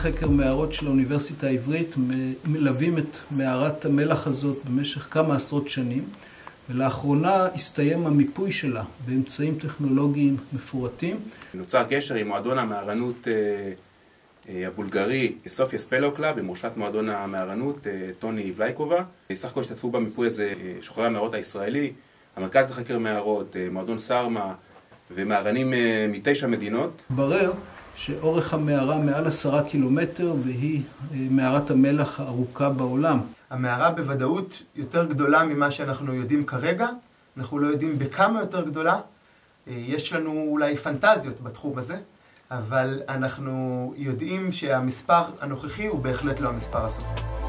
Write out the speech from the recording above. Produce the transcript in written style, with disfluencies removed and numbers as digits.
לחקר מערות של האוניברסיטה העברית מלווים את מערת המלח הזאת במשך כמה עשרות שנים, ולאחרונה הסתיים המיפוי שלה באמצעים טכנולוגיים מפורטים. נוצר קשר עם מועדון המערנות הבולגרי סופיה ספלו קלאב, עם ראשת מועדון המערנות טוני וליקובה. סך הכל השתתפו במיפוי הזה שוחרי המערות הישראלי, המרכז לחקר מערות, מועדון סרמה ומערנים מ9 מדינות. ברר שאורך המערה מעל 10 קילומטר והיא מערת המלח הארוכה בעולם. המערה בוודאות יותר גדולה ממה שאנחנו יודעים כרגע, אנחנו לא יודעים בכמה יותר גדולה. יש לנו אולי פנטזיות בתחום הזה, אבל אנחנו יודעים שהמספר הנוכחי הוא בהחלט לא המספר הסופי.